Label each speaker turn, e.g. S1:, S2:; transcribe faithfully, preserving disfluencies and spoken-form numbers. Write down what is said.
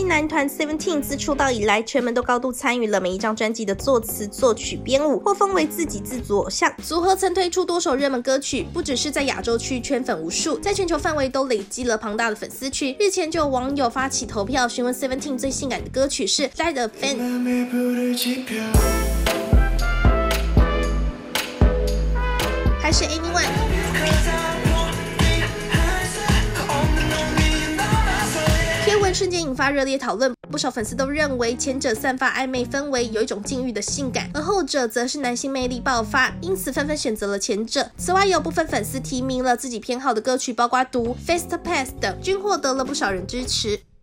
S1: 男团 Seventeen 自出道以来，全们都高度参与了每一张专辑的作词、作曲、编舞，或封为自己自组偶像。组合曾推出多首热门歌曲，不只是在亚洲区圈粉无数，在全球范围都累积了庞大的粉丝群。日前就有网友发起投票，询问 Seventeen 最性感的歌曲是 Light a Fan， 还是 Anyone。贴文瞬间引发热烈讨论，不少粉丝都认为前者散发暧昧氛围，有一种禁欲的性感，而后者则是男性魅力爆发，因此纷纷选择了前者。此外，有部分粉丝提名了自己偏好的歌曲，包括毒、Fast Pass 等，均获得了不少人支持。